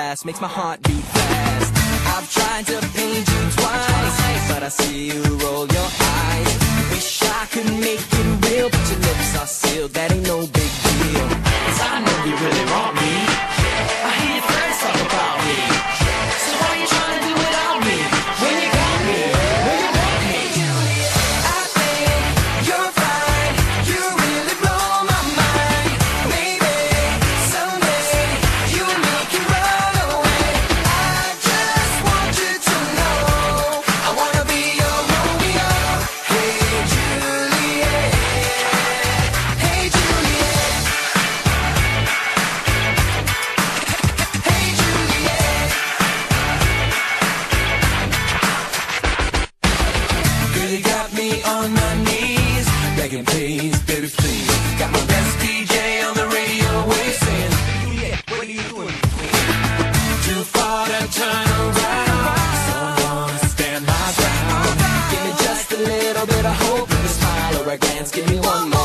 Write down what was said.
glass makes my heart beat fast. I've tried to paint you twice, but I see you roll your eyes. Wish I could make it real, but your lips are sealed. That ain't no big deal, 'cause I know you really want me. I hear your friends talk about me. So why you trying to do without me? When you got me, when you want me. I think you're fine. You really blow my mind. Maybe someday you and me can run away. I just want you to know I wanna be your Romeo. Hey Juliet, hey Juliet, hey Juliet. Girl, you got me on my knees, begging please, baby please. Got my best DJ on the radio wave saying, Juliet, what are you doing? Too far to turn around, so I'm gonna stand my ground. Give me just a little bit of hope with a smile or a glance, give me one more